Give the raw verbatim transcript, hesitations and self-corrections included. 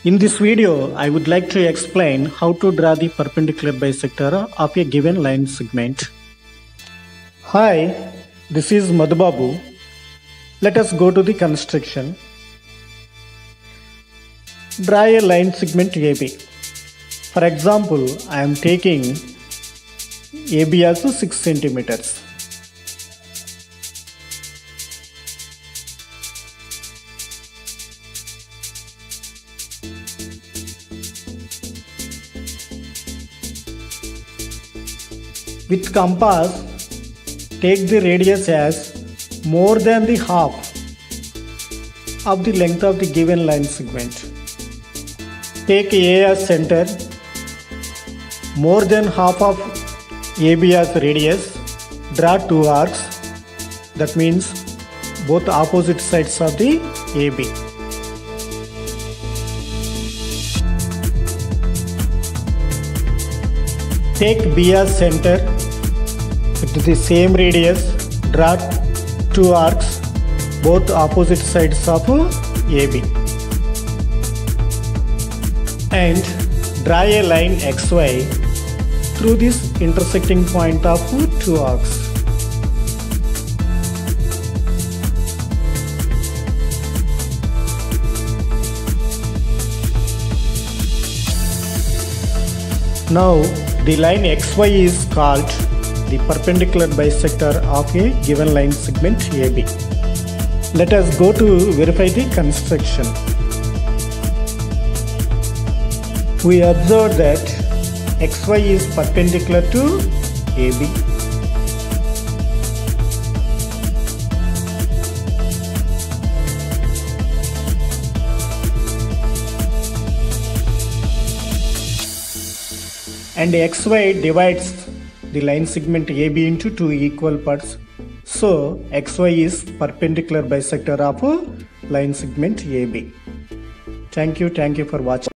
In this video, I would like to explain how to draw the perpendicular bisector of a given line segment. Hi, this is Madhubabu. Let us go to the construction. Draw a line segment A B. For example, I am taking A B as six centimeters. With compass, take the radius as more than the half of the length of the given line segment. Take A as center, more than half of A B as radius. Draw two arcs, that means both opposite sides of the A B. Take B as center with the same radius. Draw two arcs, both opposite sides of A B. And draw a line X Y through this intersecting point of two arcs. Now, the line X Y is called the perpendicular bisector of a given line segment A B. Let us go to verify the construction. We observe that X Y is perpendicular to A B. And X Y divides the line segment A B into two equal parts. So X Y is perpendicular bisector of a line segment A B. Thank you. Thank you for watching.